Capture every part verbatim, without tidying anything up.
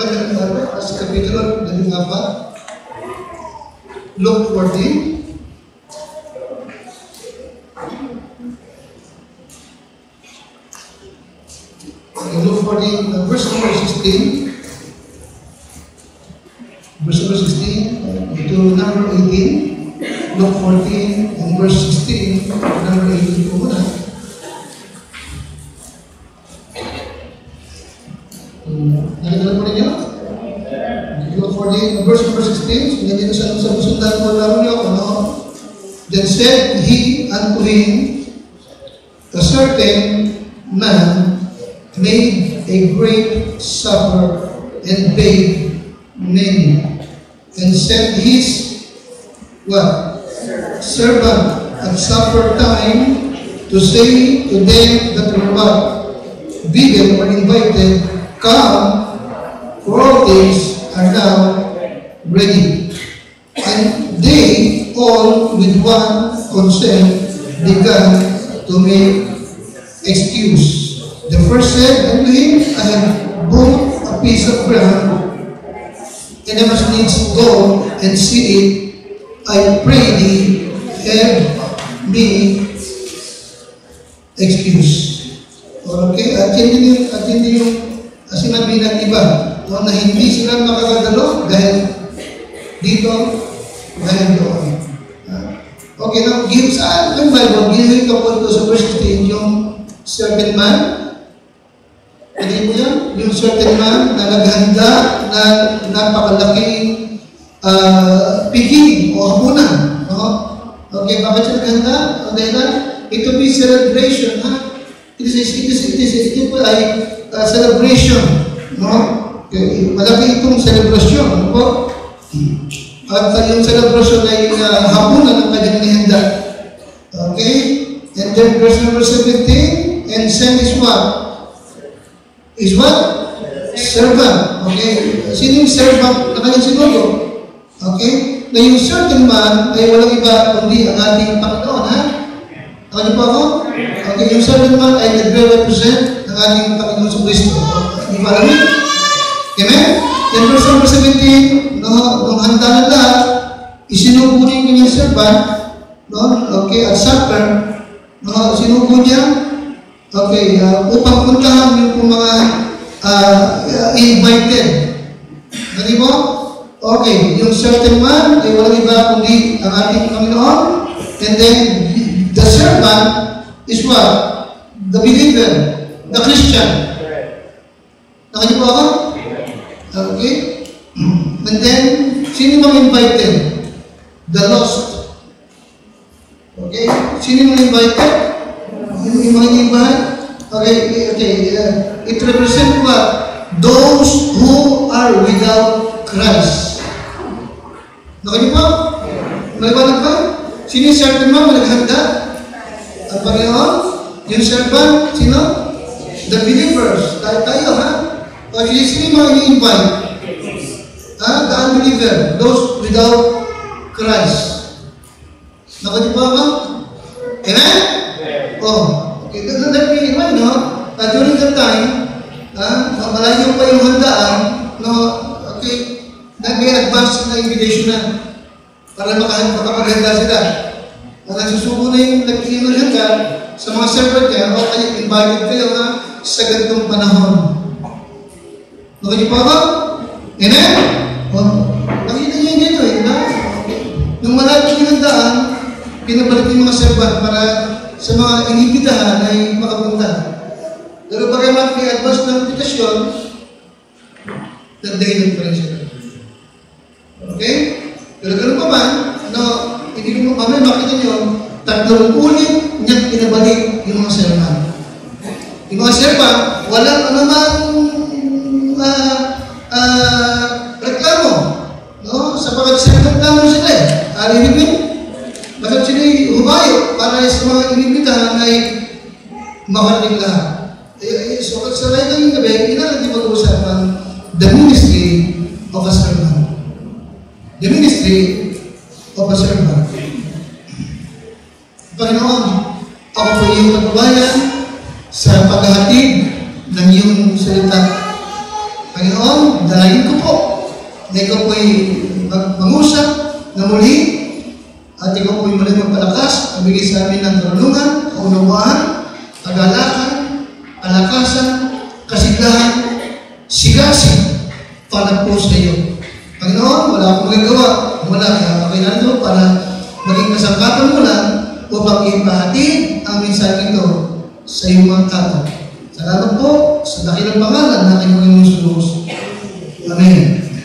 Magandang araw sa kapitulo labing apat, Luke fourteen. Luke fourteen, uh, verse number sixteen. Verse number sixteen to number eighteen. Luke fourteen and verse sixteen to number eighteen po muna. Nakikita po ninyo? Luke fourteen, verse number sixteen. So, hindi na sa sundan po laro niyo, ano? Then said he unto him, a certain man made a great supper and bade many, and sent his what? Servant at supper time to say to them that were what? Bidden or invited, come, for all things are now ready. And they all with one consent began to make excuse. The first said unto him, I have bought a piece of ground, and I must needs go and see it. I pray thee, have me excuse. Okay? At hindi yung, at hindi yung sinabi ng iba, no, na hindi sila makakadalo dahil dito, dahil doon. Okay, now, give sa yung Bible, ginawin ka po ito sa verse sixteen, yung certain man. Pwede mo yan? Yung certain man na naghanda na napakalaking uh, piging o hapunan. No? Okay, bakit siya naghanda? Dahil na, ito be celebration. Ha? It is, it is, it is, ito po ay uh, celebration. No? Okay, malaki itong celebration. Ano po? At uh, yung celebration ay uh, hapunan ng kanyang nihanda. Okay? And then verse number seventeen, and send is what? Is what? Servant. Okay? Sino yung servant na kanyang sinulo? Okay? Na yung certain man ay walang iba kundi ang ating Panginoon, ha? Ako niyo po ako? Okay, yung certain man ay nagre-represent ng ating Panginoon sa Kristo. Hindi ba alam yun? Amen? Then verse number seventeen, no, nung handa na lahat, isinubo niya yung kanyang servant, no? Okay, at supper, no, sinubo niya, okay, uh, upang puntahan yung mga uh, invited. Gani po? Okay, yung certain man ay walang iba kundi ang ating Panginoon. And then, the servant is what? The believer, the Christian. Nakanya po ako? Okay. And then, sino bang invited? The lost. Okay? Sino bang invited? Yung mga invite? Okay, okay. Uh, it represents what? Those who are without Christ. Nakanya po? Maliwanag ba? Sino yung certain man na naghanda? Ang Panginoon? Yung servant? Sino? The believers. Tayo, tayo ha? Okay, sino yung mga i-invite? Ha? The unbeliever. Those without Christ. Nakanya po ako? Amen? Oh. Okay, let me remind, no? Uh, during that time, uh, malayo pa yung handaan, no? Okay, nag-advance na invitation na para makapag-handa sila. At nagsusubo na yung nag-handa sa mga servant niya, o kayo, invited kayo ha, sa ganitong panahon. Okay niyo po ako? Amen? O, nakita niyo dito eh, na? Nung malayo yung handaan, pinabalik yung mga servant para sa mga inibitahan ay makapunta. Pero bagamat may advance na invitation, nagdahilan pa rin sila. Okay? Pero gano'n pa man, no, hindi mo kami makita nyo, tatlong ulit niyang pinabalik yung mga servant. Yung mga servant, walang anumang uh, uh, reklamo. No? Sapagat servant naman sila eh. Alibigin. Bakit sila humayo para sa mga inibitahan ay makaling lahat. Eh, so, sa lahat ng gabi, inalang di mag-uusapan the ministry of a servant. The ministry of a servant. Panginoon, ako po iyong pagbabayan sa paghahatid ng iyong salita. Panginoon, dalangin ko po na ikaw po'y mag-usap na muli at ikaw po'y muli magpalakas, magbigay sa amin ng karunungan, kaunawaan, kagalakan, kalakasan, kasigahan, sigasig para po sa iyo. Panginoon, wala akong magagawa. Wala ka kakinando para maging kasangkapan mo lang upang ipahatid ang mensahe ito sa iyong mga tao. Salamat po sa dakilang pangalan ng aking Panginoon Jesus. Amen.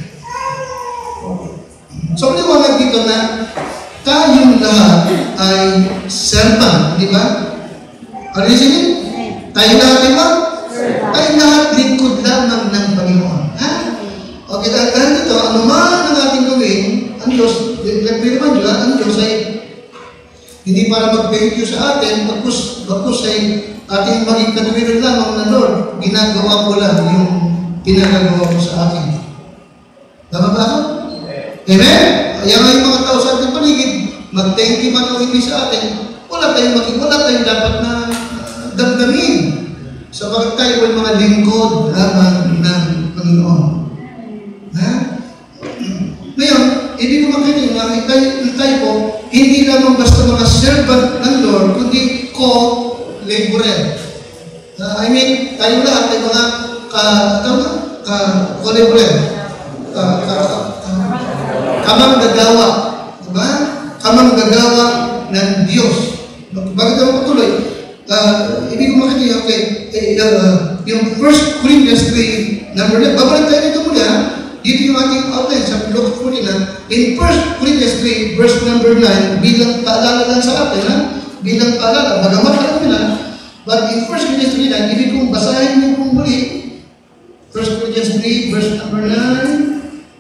So, liwanag dito na tayong lahat ay servant, di ba? Are you listening? Tayo lahat, di ba? Tayo lahat lingkod lamang ng Panginoon. Ha? Okay, dahil dito, ano man ang ating gawin, ang Diyos, nagpili naman Diyos, ang Diyos ay hindi para mag-thank you sa atin, bagkus, bagkus ay ating maging katuwiran lamang na Lord, ginagawa ko lang yung pinagagawa ko sa atin. Tama ba ako? Amen? Kaya nga yung mga tao sa ating paligid, mag-thank you man o hindi sa atin, wala tayong maging, wala tayong dapat na uh, damdamin. Sabagat tayo ay mga lingkod lamang ng Panginoon. Ha? Ngayon, ibig ko makinig na tayo, tayo po, hindi lamang basta mga servant ng Lord, kundi co-laborer. Uh, I mean, tayo lahat ay mga ka-co-laborer. Ka, ka, ka, kamang gagawa. Diba? Kamang gagawa ng Diyos. Bakit ako patuloy? Uh, ibig ko makinig, okay, eh, uh, yung First Corinthians three, number nine, babalik tayo dito muna, dito yung ating outline sa Luke fourteen na, in First Corinthians three, verse number nine, bilang paalala lang sa atin, ha? Bilang paalala, magamat alam nila, but in First Corinthians three nine, ibig kong basahin niyo kung muli, First Corinthians three, verse number nine,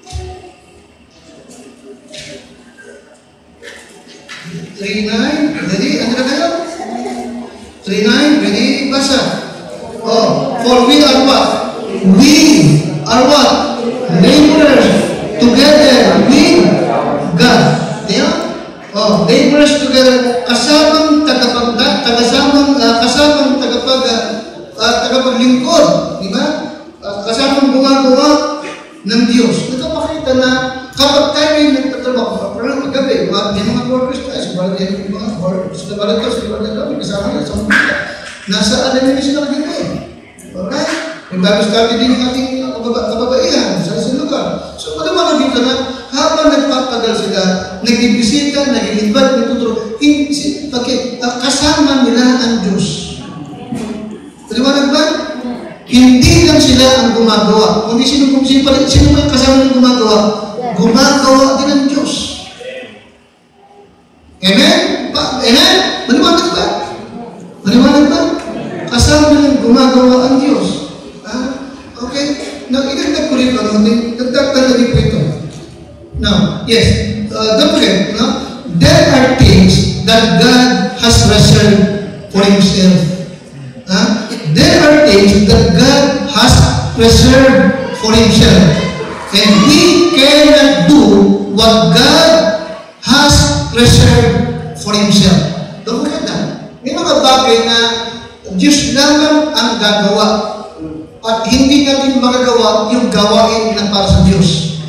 three nine, ready? Ano na kayo? three nine, ready? Basa. Oh, for we are what? We are what? Laborers together with God. Yeah? Oh, laborers together, kasamang tagapagda, tagasamang uh, kasamang tagapag uh, tagapaglingkod, di ba? Uh, kasamang gumagawa ng Diyos. Nagpapakita na kapag tayo ay nagtatrabaho, parang magabi, may mga workers tayo, sa balat yung mga workers, sa balat ito, sa balat ito, kasama nila, sa mga nasa alam nila sila kagawin. Alright? Yung bago started din yung ating kababaihan sa isang lugar. So, padaman na dito na, habang nagpapagal sila, nagbibisita, nag-invite, nagtuturo, okay, uh, kasama nila ang Diyos. Padaman ba? Hindi lang sila ang gumagawa. Kundi sino, sino, sino, sino may kasama ng gumagawa? Gumagawa din ang Diyos. Amen? Pa, amen? Maniwanag ba? Maniwanag ba? Kasama ng gumagawa ang Diyos. Ah, okay? Now, idagdag ko rin ito. Dagdag din po ito. Now, yes. Uh, don't forget, no? There are things that God has reserved for Himself. Ah? There are things that God has reserved for Himself. And we cannot do what God has reserved for Himself. Don't forget that. May mga bagay na Diyos lamang ang gagawa. At hindi natin magagawa yung gawain na para sa Diyos.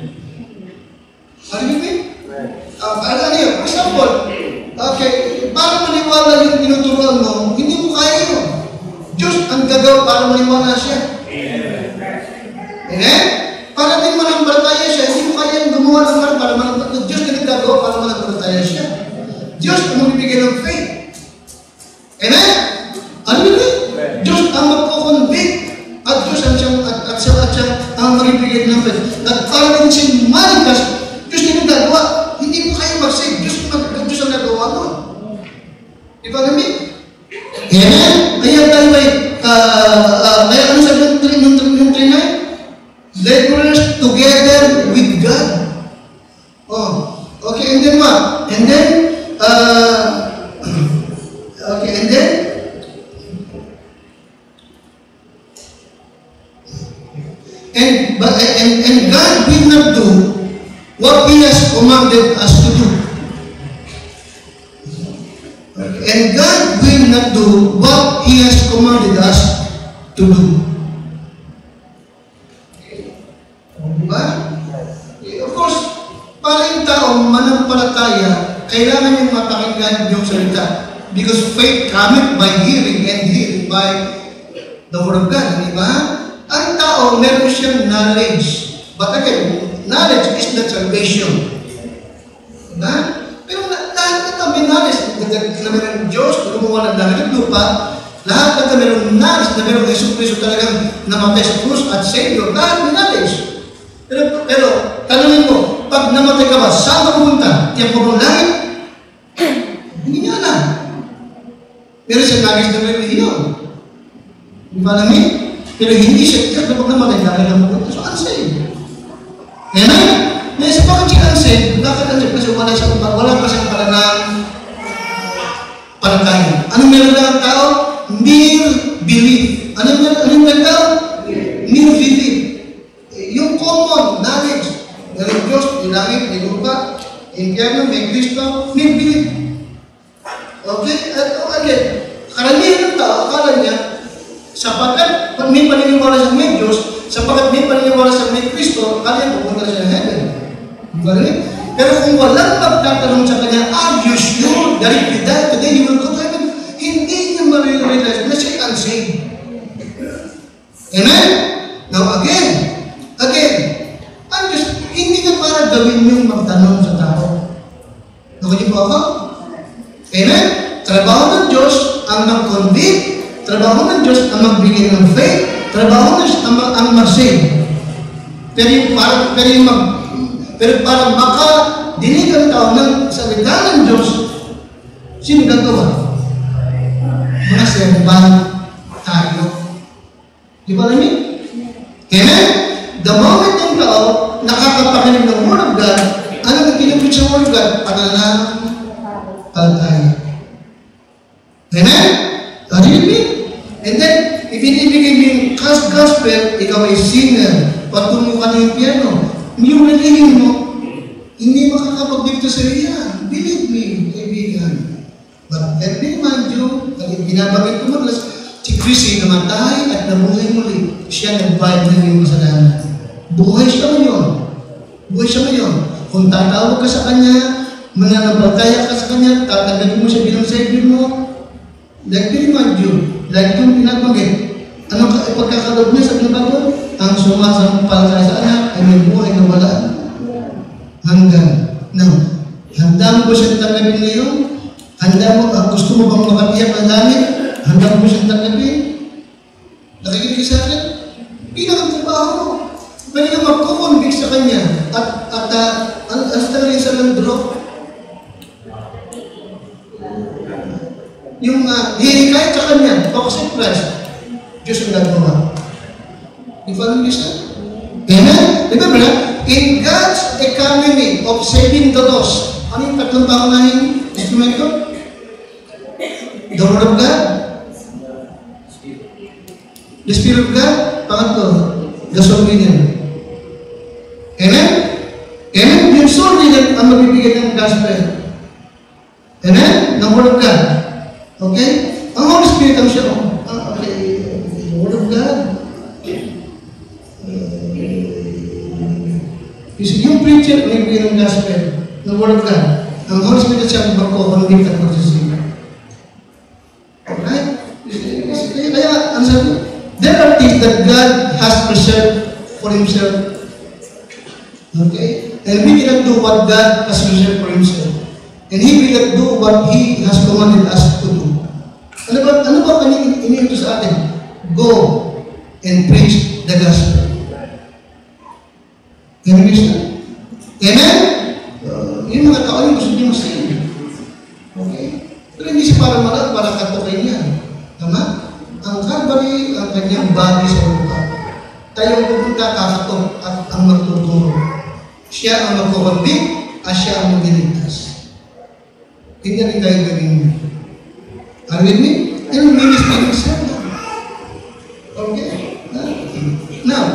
Ano yun? Uh, ano yun? For example, okay, para maniwala yung tinuturuan mo, hindi mo kaya yun. Diyos ang gagawa para maniwala siya. Amen? Para din manampalataya siya, hindi mo kaya yung gumawa ng para para manampalataya. Diyos na nagagawa para manampalataya siya. Diyos ang magbibigay ng faith. Amen? Ano yun? Diyos ang magkukonvict. At Diyos ang siyang, at, at siya, at siya ang magbibigay ng faith. At para din siya manigas, Diyos na nagagawa. Hindi mo kaya mag-save. Diyos, Diyos ang nagawa mo. Di ba namin? Amen? Ayan tayo ay, uh, uh, kaya ano sabi ng three nine? Laborers together with God. Oh, okay, and then what? And then, uh, okay, and then, and, but, and, and God will not do what He has commanded us to do. Okay, and God will not do what He has commanded us to do. kailangan yung mapakinggan yung salita. Because faith cometh by hearing, and hearing by the Word of God. Di ba? Ang tao, meron siyang knowledge. But again, knowledge is not salvation. Di ba? Pero lahat na ito, may knowledge. Na meron Diyos, gumawa ng langit at lupa. Lahat na ito, meron knowledge na meron Jesus Cristo talagang namatay sa krus at Savior. Lahat may knowledge. Pero, pero tanongin mo, pag namatay ka ba, saan ka pumunta? Tiyan mo bang langit? Hindi niya alam. Pero siya nagis na may reliyon. Di ba namin? Pero hindi siya tiyak na pag namatay, dahil na pupunta. So, unsaved. Amen? Nasa bakit siya unsaved? Bakit unsaved? Kasi wala siya, wala pa siyang palanang panatayan. Anong meron lang ang tao? Mere belief. Anong meron anong meron tao? Mere belief. Yung common knowledge. Meron Diyos, may langit, may lupa, impyerno, may Kristo, may belief. Okay? At again, karamihan ng tao, akala niya, sapagkat may paniniwala sa may Diyos, sapagkat may paniniwala sa may Kristo, akala niya pupunta siya ng heaven. Diba? Pero kung walang magtatanong sa kanya, are you sure that if you die today, you will go to heaven? Hindi niya marirealize na siya unsaved. Amen? Now again, again, ang Diyos, hindi na para gawin yung magtanong sa tao. Nakunin po ako? Amen? Trabaho ng Diyos ang mag-convict, trabaho ng Diyos ang magbigay ng faith, trabaho ng Diyos ang, ang mag-save. Pero yung para, pero yung mag, pero para makadinig ang tao ng salita ng Diyos, sino gagawa? Mga serban tayo. Di ba namin? Amen? The moment yung tao nakakapakinig ng Word of God, ano ang kinupit sa Word of God? Panalangin tayo. Amen? Are you with me? And then, if inibigay mo yung gospel, ikaw ay singer, patungo ka ng piano, yung nalingin mo, hindi makakapag-dicto sa iya. Believe me, kaibigan. But let me remind you, binabagay ko madalas, si Chrissy namatay at nabuhay muli. Siya nag-vibe ng iyong kasalanan. Buhay siya ngayon. Buhay siya ngayon. Kung tatawag ka sa Kanya, mananampalataya ka sa Kanya, tatagatin mo siya bilang Savior mo, like me remind you, like yung pinagbanggit, ano ka ipagkakalog niya sa Bible? Ang sumasampal sa anak ay may buhay na wala hanggang. Now, handa mo ba siya tanggapin ngayon? Handa mo, uh, gusto mo bang makatiyak ng langit? Handa mo ba siya tanggapin? Nakikinig ka sa akin? Pinakatrabaho mo. Pwede ka magkukonvict sa Kanya at, at uh, ang talagang sa landrop. Yung uh, hihikayat sa Kanya, focus on Christ, Diyos ang nagawa. Di ba ang Diyos? Amen? Remember, in God's economy of saving the lost, ano yung tatlong pangunahing instrumento? The Word of God, the Spirit of God, pangatlo, the soul winner. Amen? Amen? Yung soul winner ang magbibigay ng gospel. Amen? Ng Word of God. Okay? Ang Holy Spirit ang siya. Ah, okay. The Word of God. Uh, yung preacher, may bigay ng gospel. The Word of God. Ang Holy Spirit siya ang magkukonvict at magsisima. Alright? Kaya, ang sabi, there are things that God has preserved for Himself. Okay? And we cannot do what God has preserved for Himself. And He will not do what He has commanded us to do. Ano ba, ano ba iniinto sa atin? Go and preach the gospel. Amen? Amen? Uh, yung mga tao yung gusto niyo masaya. Okay? Pero hindi siya para malag, para katukay niya. Tama? Ang Calvary, ang kanyang body sa lupa. Tayong pupunta kakatok at ang magtuturo. Siya ang magkukonvict at siya ang magliligtas. Hindi rin tayo gawin mo. Are you with me? And ministry himself. Okay? Now,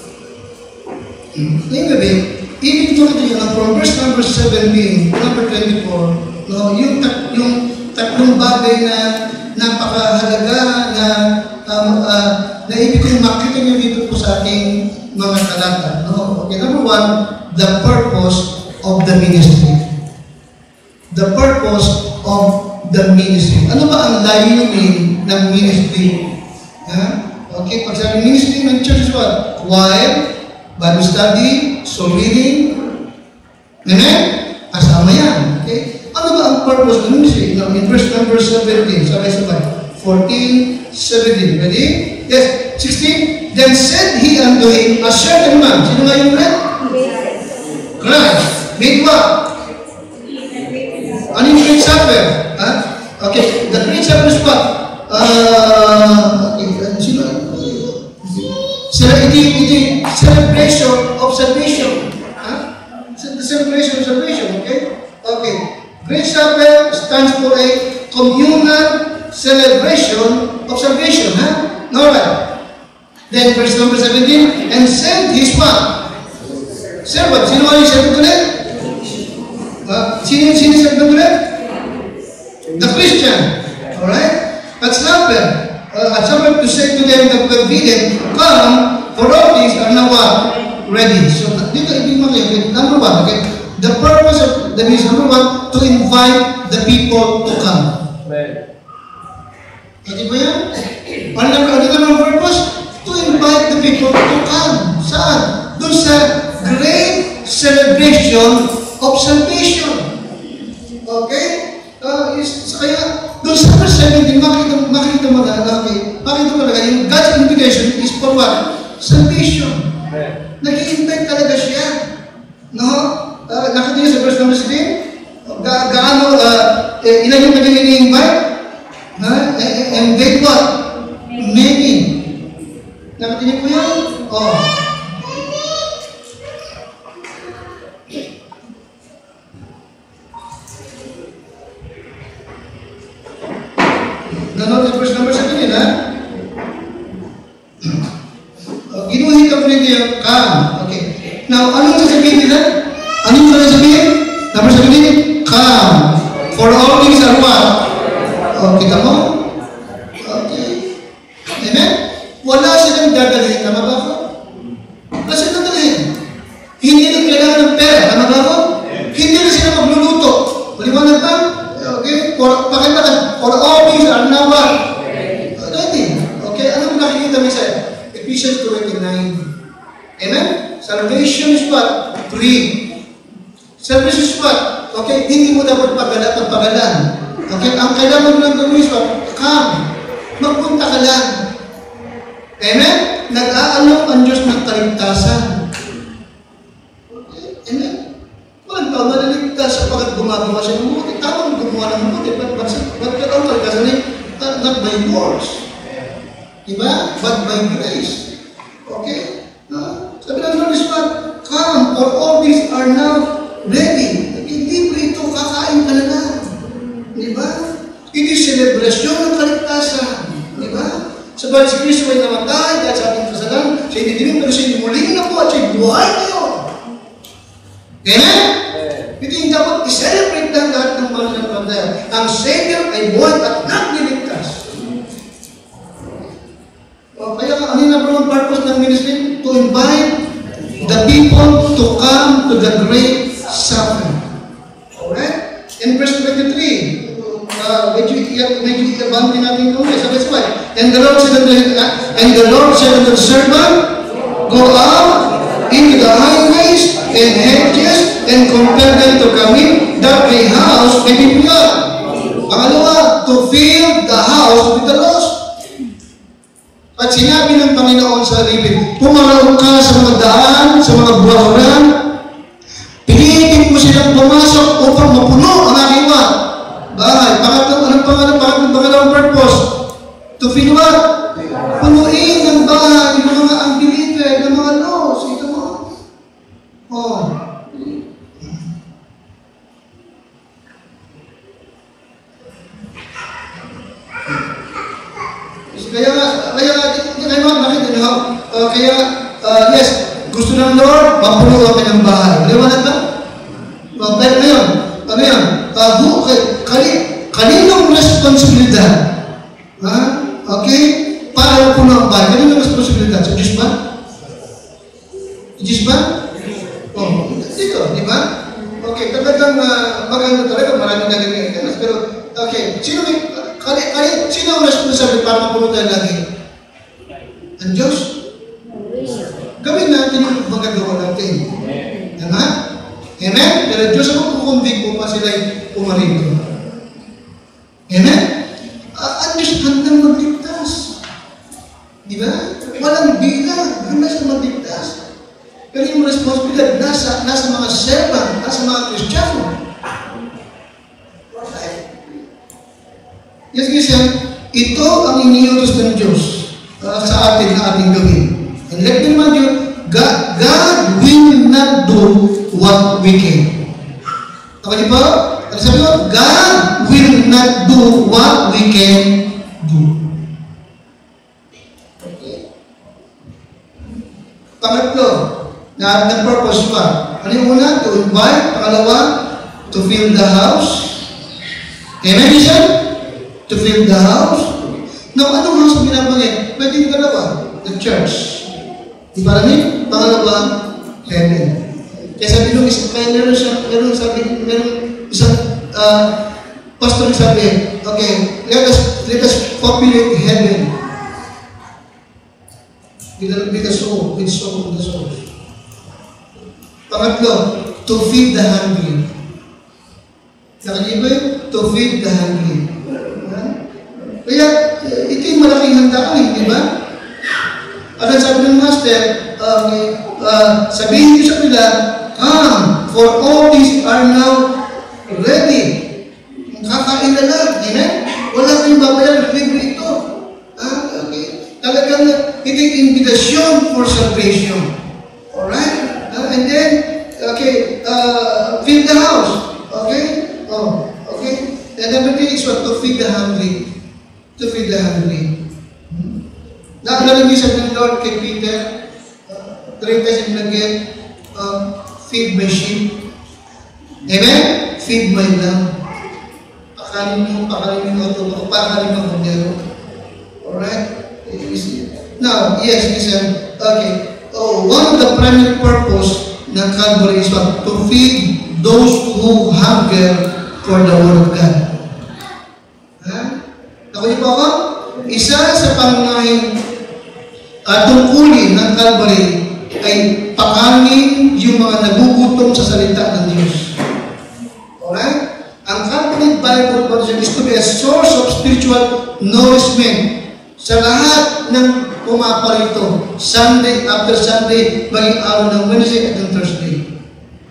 anyway, even to ito yun, from verse number seventeen, number twenty-four, no, yung, tat, yung tatlong bagay na napakahalaga na um, uh, na ibig kong makita nyo dito po sa ating mga talata. No? Okay, number one, the purpose of the ministry. the purpose of the ministry. Ano ba ang layunin ng ministry? Ha? Okay, pag sabi ministry ng church is what? Choir, Bible study, soul reading. Amen? Kasama yan. Okay? Ano ba ang purpose ng ministry? Now, in verse number seventeen, sabay-sabay. fourteen, seventeen. Ready? Yes. sixteen. Then said he unto him, a certain man. Sino nga yung friend? Christ. Made what? Ano yung great supper? Huh? Okay. The great supper is what? Uh, okay. Sino? Sila, iti, iti, celebration of salvation. Huh? The celebration of salvation. Okay? Okay. Great supper stands for a communal celebration of salvation. Huh? Alright. Then verse number seventeen, and sent his what? Servant. Sino ang servant ulit? Uh, sino sino servant ulit? The Christian. Alright? At supper. Uh, at supper to say to them that convenient, come, for all things are now what? Ready. So dito ibig makikita, number one, okay? The purpose of the ministry, number one, to invite the people to come. Amen. Hindi ba yan? Ano na ano ang purpose? To invite the people to come. Saan? Doon sa great celebration of salvation. Okay? Uh, is, kaya, doon sa verse seventeen, makikita, makikita mo na, okay, makikita mo na, yung God's invitation is for what? Salvation. Nag-i-invite talaga siya. No? Uh, nakita niyo sa verse number sixteen? Ga gaano, uh, eh, ilan yung naging ini-invite? Huh? And they what? Many. Nakita niyo po yan? Oh. Nanonood sa verse number seventeen, ha? Uh, ginuhit ako ninyo, come. Okay. Now, anong sasabihin nila? Anong sasabihin? Number seventeen, come. For all things are what? Oh, kita mo? Okay. Amen? Wala silang dadalhin. Tama ba ako? Wala silang dadalhin. Hindi rin kailangan ng pera. Tama ba ako? Hindi rin sila magluluto. Paliwanag ba? Okay? For, pakita ka. For all things are now what? Ready. Okay? Anong nakikita mo sa Ephesians two twenty-nine? Amen? Salvation is what? Free. Salvation is what? Okay? Hindi mo dapat pagala, pagpagalan. Okay? Ang kailangan mo lang gawin is what? Come. Magpunta ka lang. Amen? Nag-aalok ang Diyos ng kaligtasan. Okay? Amen? Walang tao naliligtas sa pagkat gumagawa siya ng mabuti. Tawang gumawa ng mabuti. Ba't ka ang kaligtasan ay not by works. Diba? But by grace. Okay? Uh, sabi ng Lord is what? Come, for all these are now ready. Libre ito, kakain ka na lang. Diba? It is celebration ng kaligtasan. Diba? Sabalit si Kristo ay namatay dahil sa ating kasalanan, siya hindi pero siya muling na po at siya buhay ngayon. Amen? Ito yung dapat i-celebrate ng lahat ng mga nanampalataya. Ang Savior ay buhay at nagliligtas. O, kaya ano yung number one purpose ng ministry? To invite the people to come to the great supper. Alright? In verse twenty-three, uh, medyo i-abante natin ito. Sabi-sabay. And the Lord said unto the, uh, and the Lord said unto the servant, go out into the highways and hedges and compel them to come in, that the house may be filled. Pangalawa, to fill the house with the lost. At sinabi ng Panginoon sa alipin, pumaraon ka sa mga daan, sa mga buwaran, pilitin mo silang pumasok upang mapuno ang aking what? Bahay. Pangatang, anong pangalang, pangatang, pangalawang purpose? To fill what? Punuin ng bahay, ng mga unbeliever, ng mga lost. Ito mo. Oh. Kaya nga, kaya nga, kaya nga, bakit ano? Uh, kaya, uh, yes, gusto ng Lord, mapuno ang kanyang bahay. Maliwanag ba? Uh, pero ngayon, ano yan? Uh, kani, kaninong responsibilidad? Ha? Okay? Para mapuno ang bahay. Kaninong responsibilidad? Sa Diyos ba? Sa Diyos ba? Oh, dito, di ba? Okay, talagang uh, maganda talaga, marami paano nagagay ka. Pero, okay, sino may, kaya, kaya, sino ang responsible para mapunutan lagi? Ang Diyos? Gawin natin yung magagawa natin. Tama? Amen? Pero Diyos ako kukundig mo pa sila'y pumarito. Amen? Uh, ang Diyos handang magligtas. Di ba? Walang bilang. Walang nasa magligtas. Pero yung responsibilidad nasa, nasa mga servant, nasa mga Kristiyano. Yes, kasi ito ang iniutos ng Diyos uh, sa atin na ating gawin. And let me remind you, God, God will not do what we can. Ako niyo po? Ano sabi ko? God will not do what we can do. Okay. Pangatlo, na nag-purpose pa. Ano yung una? To invite. Pangalawa, to fill the house. Amen, Lisa? To fill the house. Now, anong house ang binabanggit? Pwede yung dalawa. The church. Di ba namin? Pangalawa, heaven. Kaya sabi nung isa, kaya meron siya, meron sabi, meron isang uh, pastor sabi, okay, let us, let us populate heaven. With the, with the soul, with soul, with the soul. Pangatlo, to feed the hungry. Nakaliba yun? To feed the hungry. Kaya, ito yung malaking handaan, di ba? At ang sabi ng master, uh, uh, sabihin niyo sa kanila, come, for all these are now ready. Kakain na lang, amen? Wala kayong babayan, libre ito. Ah, okay. Talagang ito yung invitation for salvation. Alright? Uh, and then, okay, uh, feed the house. Okay? Oh, okay. And number three is what? To feed the hungry. To feed the hungry. Hmm? Naalala niyo sa Lord kay Peter, uh, three times nilagyan, uh, feed my sheep. Amen? Feed my lamb. Pakalin mo, pakalin mo ito, pakalin mo kundero. Alright? Now, yes, listen. Okay. Oh, one of the primary purpose ng Calvary is what? To feed those who hunger for the Word of God. Ha? Nakuha po ako? Isa sa pangunahing uh, tungkulin ng Calvary ay pakanin yung mga nagugutom sa salita ng Diyos. Alright? Ang Catholic Bible Version is to be a source of spiritual nourishment sa lahat ng pumaparito. Sunday after Sunday, maging araw ng Wednesday at ng Thursday.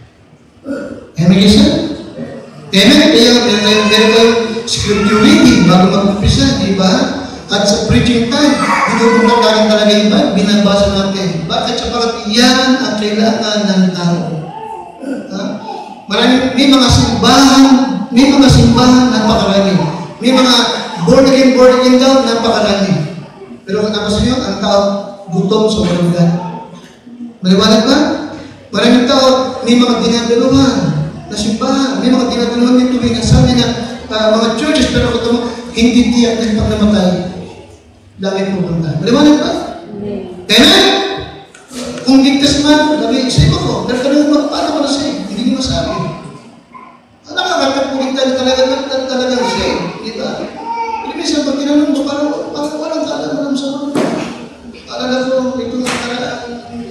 Amen, isa? Amen? Kaya meron kayong scripture reading bago mag-umpisa, di ba? At sa preaching time, dito kung natin talaga yung Bible, binabasa natin. Bakit? Sapagat yan ang kailangan ng tao. Ha? Marami, may mga simbahan, may mga simbahan napakarami. May mga born again, born again daw, napakarami. Pero kung tapos nyo, ang tao gutom sa walang God. Maliwanag ba? Maraming tao, may mga dinadaluhan na simbahan, may mga dinadaluhan din tuwing ang sabi na uh, mga churches, pero kung mo, hindi tiyak na pag namatay, langit pupunta. Maliwanag ba? Amen? Kung ligtas man, sabi, save ako. Pero tanong mo, paano ko na save? Hindi mo masabi. Ang nakakatapugin tayo talaga na talagang save. Di ba? Hindi minsan, pag tinanong mo, parang, parang walang kaalaman sa mga. Alala ko, ito ang karaan.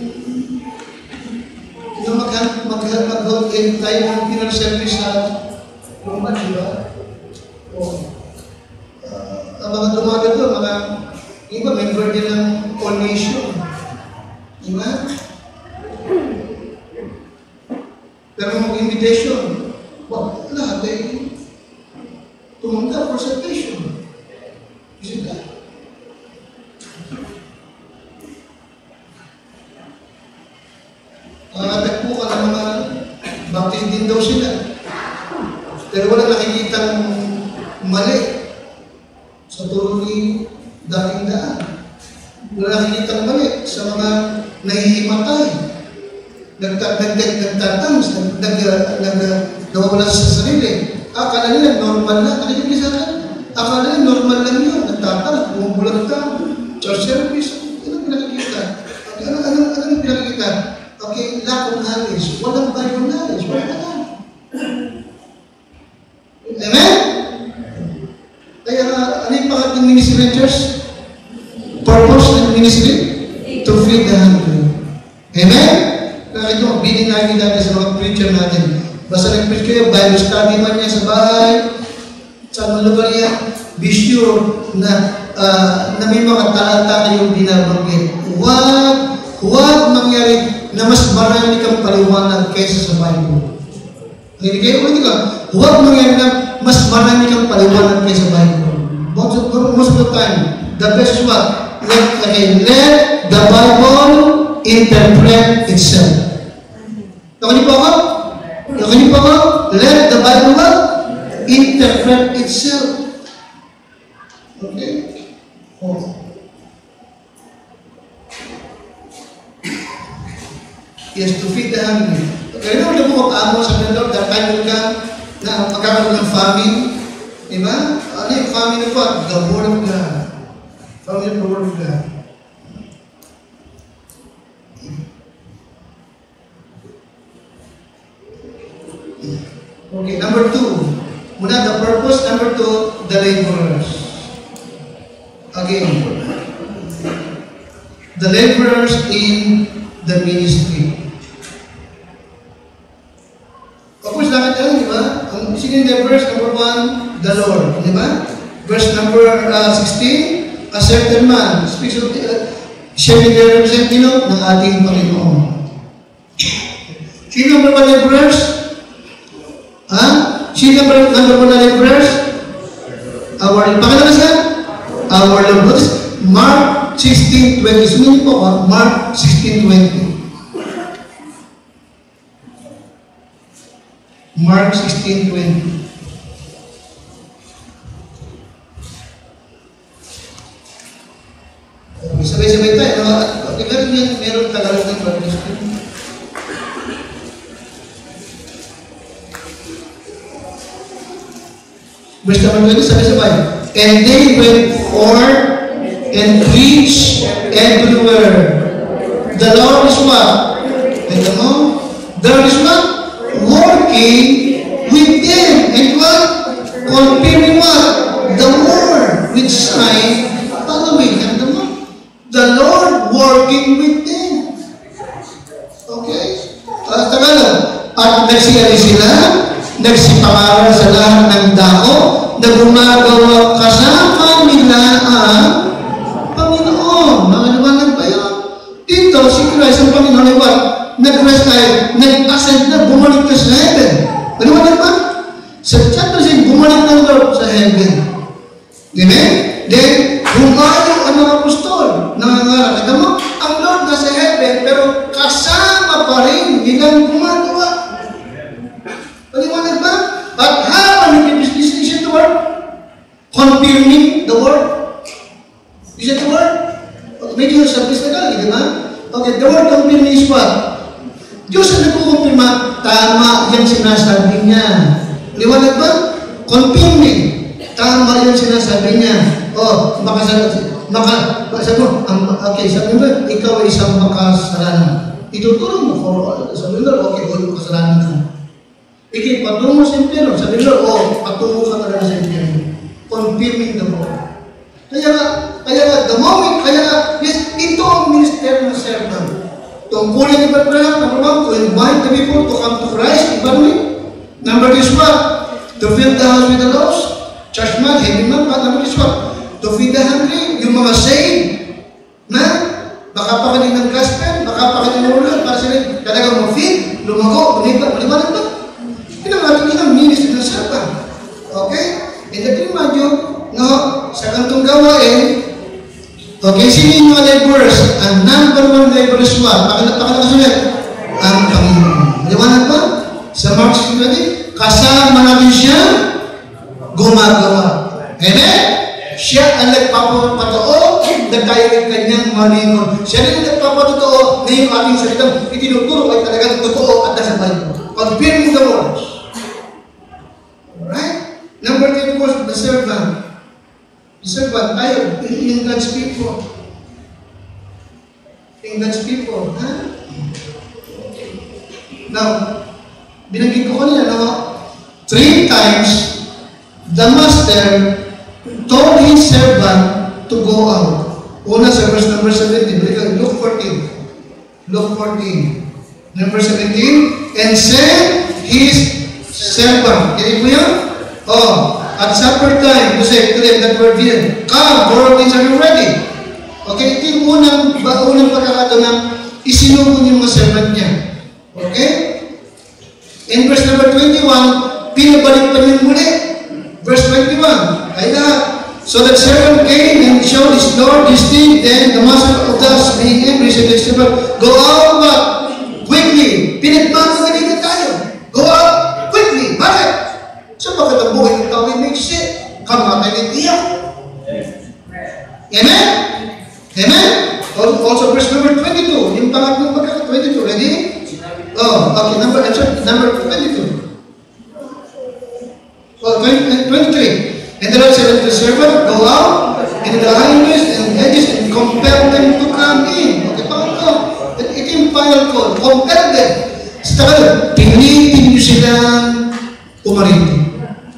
Ito mag-hold in tayo ng funeral service sa Roma, di ba? O, uh, ang mga dumaga doon, mga iba, member din ng All Nation. Di ba? Pero mag-invitation, well, lahat ay tumunta for salvation. Isn't that? Nakatagpo ka ng mga baptist din daw sila. Pero wala nakikitang mali sa turo ni dating daan. Wala nakikitang mali sa mga nahihimatay. Nagtatangos, nagawala sa sarili. Akala nila normal lang. Ano yung isa ka? Akala nila normal lang yun. Nagtatangos, bumubulag ka. Church service. Ano pinakikita? Ano ano ano pinakikita? Okay, lack of knowledge. Walang Bible knowledge. Wala na. ating ministry, church? Purpose ng ministry? To feed the hungry. Amen? Kaya ito, bilin natin natin sa mga preacher natin. Basta nag-preach kayo, Bible study man niya sa bahay, sa mga lugar niya, be sure na, uh, na may mga talata kayong binabanggit. Huwag, huwag mangyari na mas marami kang paliwanag kaysa sa Bible. Hindi kayo, hindi ka, huwag mangyari na mas marami kang paliwanag kaysa sa Bible. Most of, most of the time, the best is what? Let, okay, let the Bible interpret itself. Nakan niyo po ako? Nakan niyo po ako? Let the Bible what? Interpret itself. Okay? Oh. Yes, to feed the hungry. Okay, ano mo po paano sa Lord, that time will come na pagkakaroon ng famine. Diba? Ano yung famine of what? The Word of God. Famine of the Word of God. Okay, number two. Muna, the purpose. Number two, the laborers. Again, the laborers in the ministry. Tapos nakit yan, di ba? Ang sige yung verse number one, the Lord. Di ba? Verse number uh, sixteen, a certain man speaks of the, uh, siya yung representative ng ating Panginoon. Sino number one yung verse? Ha? Sino number, number one na yung verse? Our, pakilala siya? Our Lord. Mark sixteen twenty. Sumunod po ka, Mark sixteen twenty. Mark sixteen twenty. Okay, sabay-sabay tayo. No? At meron yan, meron Tagalog ng Bible. Verse number twenty, sabay-sabay. And they went forth and preached everywhere. The Lord is what? Ito mo? The Lord is what? Working with them. And what? Confirming what? The word with sign following. And the what? The Lord working with them. Okay? Uh, Tagalog. At nagsiyari sila, nagsipangaral sa lahat ng dako, na gumagawa kasama nila ang Panginoon. Mga liwanag ba yun? Dito, si Christ ang Panginoon ay what? Nag-rest tayo, nag-ascend na, bumalik na sa heaven. Liwanag ba? Sa chapter six, bumalik na Lord sa heaven. Amen? Then, bumayo ang mga apostol. Nangangarap. Ito mo, ang Lord nasa heaven, pero kasama pa rin nilang gumagawa. Liwanag ba? But how are you listening to the word? Confirming the word. Is it the word? Medyo sabis na kali, di ba? Okay, the word confirming is what? Diyos ang nagkukumpirma, tama yung sinasabi niya. Liwanag ba? Confirming. Tama yung sinasabi niya. O, makasalat. Maka, sabi mo, okay, sabi mo, ikaw ay isang makasalanan. Ituturo mo for all. Sabi mo, okay, huwag makasalanan ka. Ikay, patungo sa impyerno. Sabi nila, oh, patungo ka talaga sa impyerno. Confirming the word. Kaya nga, kaya nga, the moment, kaya nga, yes, ito ang minister ng servant. Tungkulin ni Abraham, number one, to invite the people to come to Christ, ibang number two is what? To fill the house with the lost. Church man, heavy man, but number two is what? To feed the hungry, yung mga saved, na, baka pakinig ng gospel, baka pakinig ng ulan, para sila talagang mag-feed, lumago, maliwanag ba? Ito ang ating ilang ministry ng servant. Okay? And then, imagine, no, sa kantong gawain, okay, sino yung mga laborers? Ang number one laborer is what? Pakilala sulit. Ang Panginoon. Maliwanag ba? Sa Mark sixteen twenty, kasama namin siya, gumagawa. Amen? Siya ang nagpapatotoo na tayo ay kanyang malingon. Siya rin ang nagpapatotoo na yung ating salitang itinuturo ay talagang totoo at nasa Bible. Confirming the words. Alright? Number three, of course, the servant. The servant, tayo, in God's people. In God's people. Huh? Now, binanggit ko kanina, no? Three times, the master told his servant to go out. Una sa verse number seventeen. Luke fourteen. Luke fourteen. Number seventeen. And sent his servant. Kaya mo yun? Oh, at supper time, to say to them that were here, come, for our things are ready. Okay, ito yung unang, unang pagkakataon na isinubo niyo mga servant niya. Okay? In verse number twenty-one, pinabalik pa niyo muli. Verse twenty-one, ay lahat. So that servant came and showed his Lord this thing, then the master of the house, being angry, said to his servant, go out, but quickly. Pinagmano na dito tayo. Go out, quickly. Bakit? So bakit ang buhay ng tao ay may shit? Kamatay ng tiyak. Amen? Amen? Also verse number twenty-two, yung pangatlong pagkaka twenty-two, ready? Oh, okay, number, number twenty-two. Oh, twenty-three. And the Lord said to the servant, go out into the highways and hedges and compel them to come in. Okay, pangatlo. Ito yung final call. Compel them. Sa tagal, pinitin nyo silang umarito.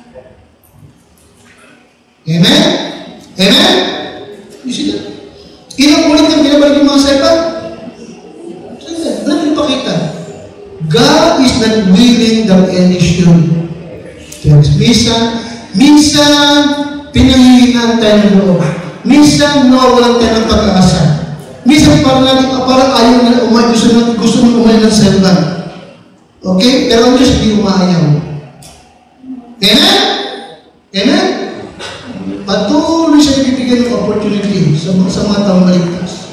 Amen? Amen? You see that? Ilang ulit ang pinabalik yung mga servant? Ano yung pakita? God is not willing that any should. Minsan, minsan, pinahihinaan tayo ng loob. Minsan, nawawalan tayo ng pag-aasa. Minsan, parang natin, parang ayaw na umay, gusto natin, gusto natin umay ng servant. Okay? Pero ang Diyos, hindi umaayaw. Amen? Amen? Patuloy siya ibibigyan ng opportunity sa, sa mga taong maligtas.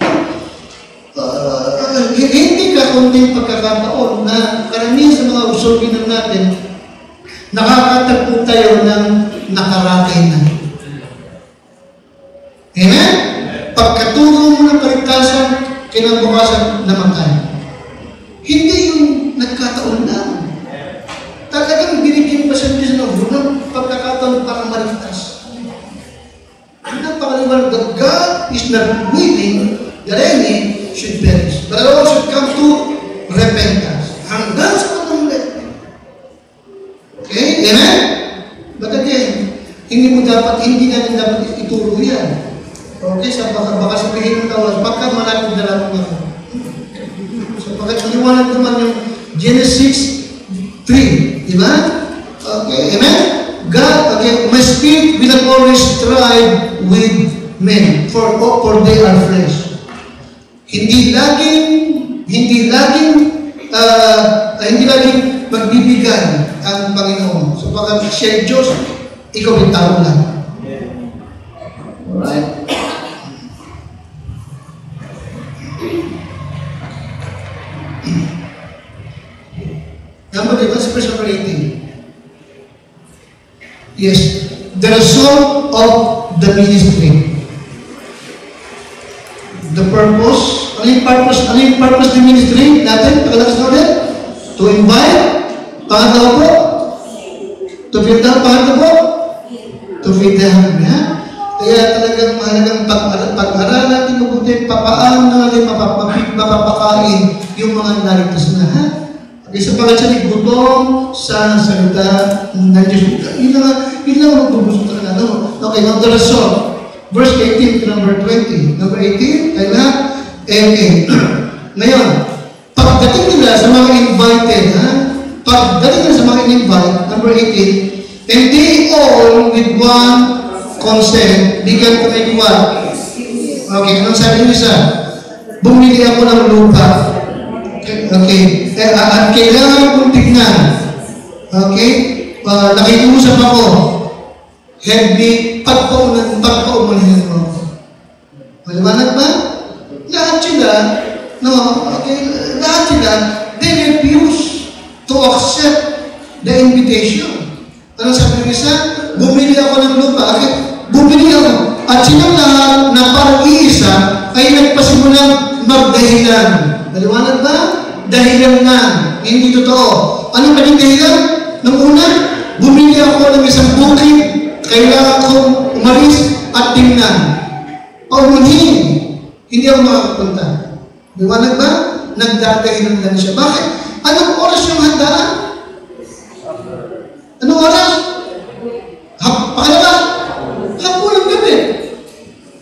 Uh, hindi ka kunting pagkakataon na karamihan sa mga usulbinan natin, nakakatagpo tayo ng nakarakay na. Amen? Pagkatulong mo ng kaligtasan, kinabukasan namatay. Hindi yung nagkataon lang. Talagang binigyan pa siya Diyos ng unang pagkakataon para maligtas. Napakaliwanag that God is not willing that any should perish, but all should come to repentance. Hanggang sa patuloy. Okay? Amen? But again, hindi mo dapat, hindi natin dapat ituro yan. Okay? Sa baka, baka sabihin ng tawas, baka malapit na lang ako. So, bakit maliwanag naman yung Genesis three. Diba? Okay? Amen? God, okay, my spirit will not always strive with men, for, for they are flesh. Hindi laging, hindi laging, uh, hindi laging magbibigay ang Panginoon. So, pagkat siya Diyos, ikaw ay tao lang. Alright? Number eight, what's verse number eighteen? Yes, the result of the ministry. The purpose, ano yung purpose, ano yung purpose ng ministry natin? Pagkalakas na ulit? To invite, pangalawa po? To feed them, pangalawa po? To feed them, ha? Kaya talagang mahalagang pag-aral natin mabuti, papaano natin mapapakain yung mga naligtas na, ha? Isa pa siya ni gutom sa salita ng Diyos. Yun lang, yun lang ang magbubuso talaga. No? Okay, now the result. Verse eighteen to number twenty. Number eighteen, ay lahat, okay. Ngayon, pagdating nila sa mga invited, ha? Pagdating nila sa mga invite, number eighteen, and they all with one consent began to make what? Okay, anong sabi niyo isa? Bumili ako ng lupa. Okay. Eh, at kailangan kong tignan. Okay? Uh, nakikusap ako. Help me, pagpaunan, pagpaumanin mo. Maliwanag ba? Lahat sila, no, okay, lahat sila, they refuse to accept the invitation. Ano sabi ng isa? Bumili ako ng lupa. Okay? Bumili ako. At silang lahat na parang iisa ay nagpasimulang magdahilan. Maliwanag ba? Dahilan na. Hindi totoo. Ano ba yung dahilan? Nung una, bumili ako ng isang bukid, kailangan kong umalis at tingnan. Paumunhin. Hindi ako makakapunta. Maliwanag ba? Nagdadahilan lang siya. Bakit? Anong oras yung handaan? Anong oras? Hap, pakalawa? Hapon ang gabi.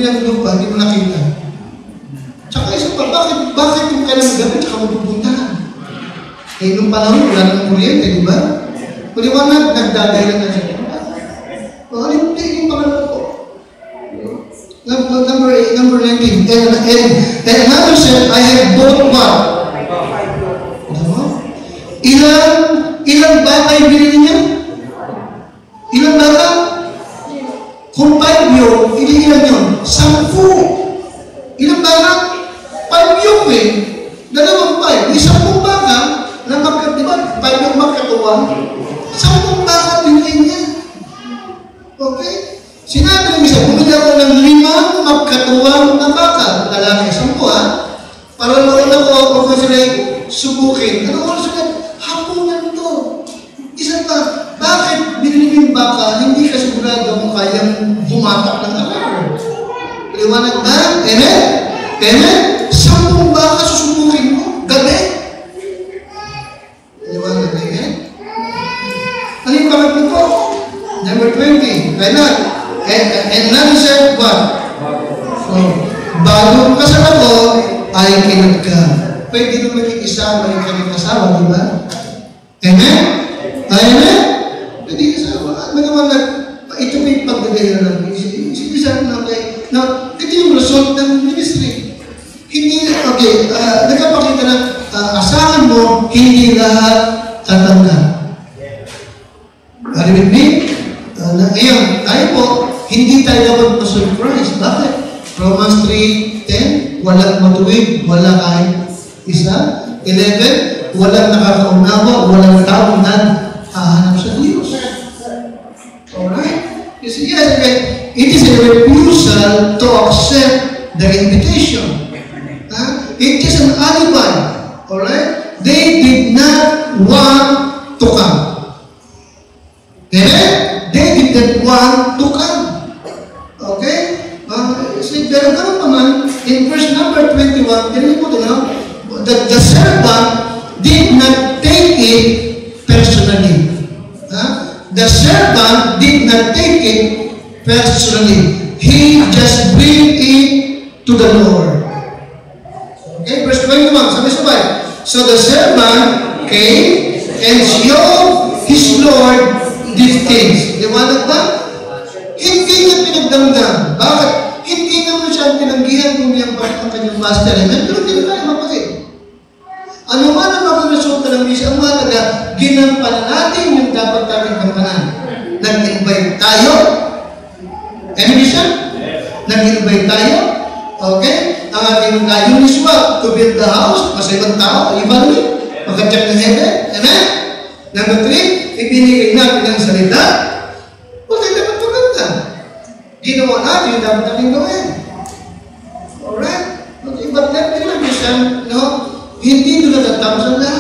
ng lupa, hindi mo nakita. Tsaka isa pa, bakit, bakit yung kailang gabi tsaka mo pupuntahan? Eh, nung panahon, wala nang kuryente, di ba? Kuliwanag, nagdadahilan na siya. O, hindi yung pangalan ko. Number, number, number nineteen. And, and, and another said, I have bought what? Ano? Ilang, ilang bata yung binili niya? Ilang bata? Kung five yun, ilan yun? Sampu. Ilang bata? Five yun eh. Dalawang five. May sampung bata na magkat, di ba? Five yung magkatuwa. Sampung bata binili niya. Okay? Sinabi ng isa, bumili ako ng limang magkatuwang na baka. Lalaki, sampu ha? Para noon ako, ako sila subukin. Ano ko sila? Hapunan to. Isa pa, bakit binili yung baka, hindi ka sigurado kung kayang humatak ng araw? Liwanag ba? Amen? Amen? Sampung baka susubukin mo. Gabi. Liwanag ba? Amen? Ano yung bakit nito? Number twenty. Why not? And, and none said what? Oh, bago kasal ako, ay kinag ka. Pwede nung maging isama yung kanyang kasawa, di ba? Amen? Amen? Pwede kasama. Magawalag, ito pa yung pagdadala lang. Sinisabi na kayo, na ito yung result ng ministry. Hindi, okay, uh, nagkapakita na uh, asahan mo, hindi lahat tatanda. Are you with me? Uh, ngayon, tayo po, hindi tayo dapat ma-surprise. Bakit? Romans three ten, walang matuwid, wala kahit isa. eleven, walang nakakaunawa, walang tao na hahanap sa Diyos. Alright? You see, yes, it is a refusal to accept the invitation. Huh? It is an alibi. Alright? They did not want to come. Amen? They didn't want to come. Okay? Uh, see, pero gano'n pa man, in verse number twenty-one, tinihin mo ito na, that the servant did not take it personally. Huh? The servant did not take it personally. He just bring it to the Lord. Okay? Verse twenty-one, sabi-sabay. So the servant came and showed his Lord these things. Liwanag ba? Hindi niya pinagdamdam. Bakit? Hindi naman siya pinanggihan kung niyang bakit ang kanyang master. Amen? Pero hindi na mapagin. Ano man ang magresulta ng misa, ang mahalaga, ginampanan natin yung dapat natin gampanan. Nag-invite tayo. Amen siya? Nag-invite tayo. Okay? Ang ating layong iswa, to build the house, mas ibang tao, evaluate, magkatsak ng heaven. Amen? Number three, ibinigay natin ang salita. Huwag tayo dapat maganda. Ginawa natin yung dapat natin gawin. Alright? Okay, but that television, no, hindi doon natatapos ang lahat.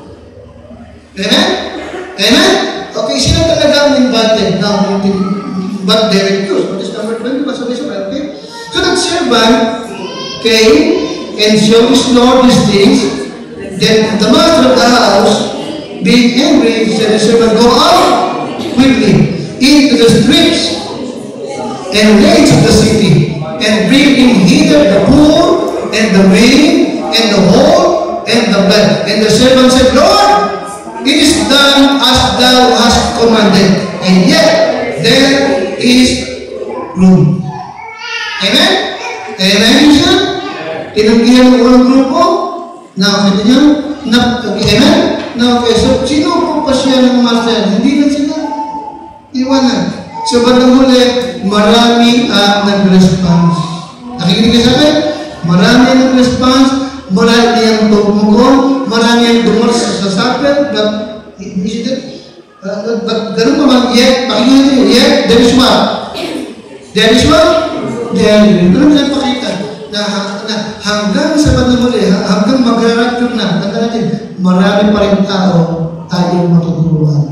Amen? Amen? Okay, sila talaga ang invited. Now, but they refused. What is number twenty? Masabi-sabi, okay? So that servant came and showed his Lord these things. Then the master of the house, being angry, said the servant, go out quickly into the streets and lanes of the city, and bring in hither the poor, and the weak, and the whole, and the bad. And the servant said, Lord, it is done as thou hast commanded, and yet there is room. Amen? Amen, siya? Tinanggihan ng unang grupo, na kita niya, na, amen? Na, okay, so, sino po pa siya ng master? Hindi na sila. Iwanan. So, bandang huli, marami ang nag-response. Nakikinig ka sa akin? Marami ang nag-response, marami ang tumugon, marami ang dumar sa sasapin, but, is it, uh, but, ganun pa man, yet, pakinggan niyo, yet, there is what? There is what? There is what? Ganun lang pakita. Na, na hanggang sa bandang huli, hanggang mag-rapture na, tanda natin, marami pa rin tao tayong matuturuan.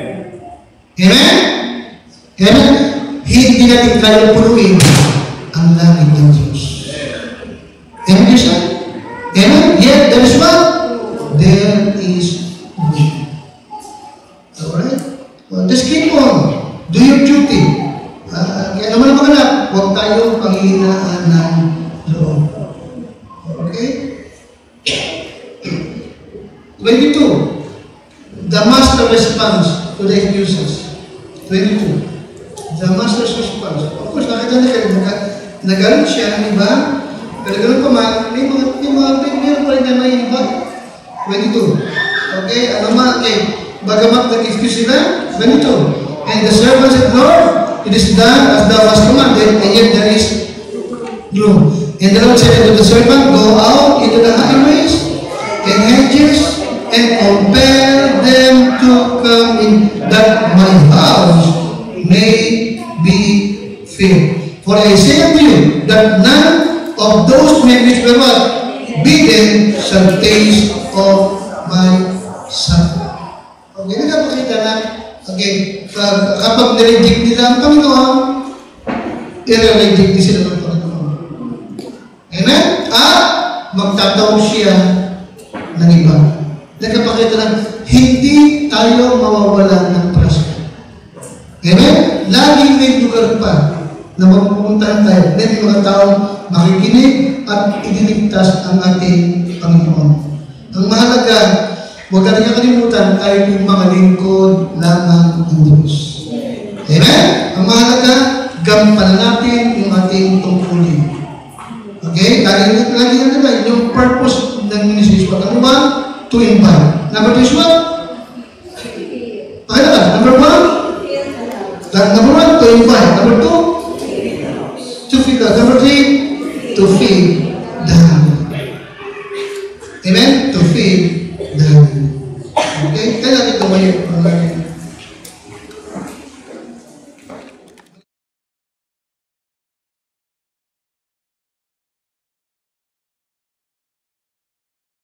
Amen? Amen? Hindi natin kaya punuin ang langit ng Diyos. Amen, Diyos? Amen? Yet, there is what? There is need. Alright? Well, just keep on. Do your duty. Uh, kaya naman ang maganap. huwag tayong panghihinaan ng loob. Okay? twenty-two. The master response to the accusers. twenty-two. The master's response. Of course, nakita na kayo, nagalit siya ng iba, pero ganoon pa man, may mga, may mga, may meron pa rin na may iba. twenty-two. Okay, ano ma, okay, bagamat nag-excuse sila, twenty-two. And the servant said, Lord, it is done as thou hast commanded, and yet there is room. And the Lord said to the servant, go out into the highways and hedges, and compel them to come in, that my house may be filled. For I say unto you, that none of those men which were what? Bidden shall taste of my supper. Okay, nagpapakita na, okay, kapag nireject nila ang Panginoon, i-reject din sila ng Panginoon. Amen? At magtatawag siya ng iba. Nagpapakita na, hindi tayo mawawalan ng prasya. Amen? Laging may lugar pa na magpupuntahan tayo. May mga taong makikinig at iniligtas ang ating Panginoon. Ang mahalaga, huwag natin kakalimutan, tayo yung mga lingkod lamang ng Diyos. Amen? Ang mahalaga, gampanan natin yung ating tungkulin. Okay? Lagi lagi na diba, yung purpose ng ministry is what? Ano ba? To invite. Number two is what? Okay na Number one? Number one, to invite. Number two? To feed us. Number three? To feed the hungry. Amen? To feed the hungry. Okay? Kaya natin tumayo ang ating